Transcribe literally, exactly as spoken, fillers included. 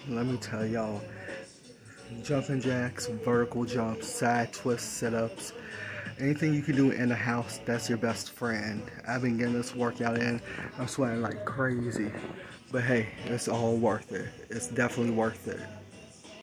let me tell y'all, jumping jacks, vertical jumps, side twists, sit-ups, anything you can do in the house, that's your best friend. I've been getting this workout in. I'm sweating like crazy. But hey, it's all worth it. It's definitely worth it.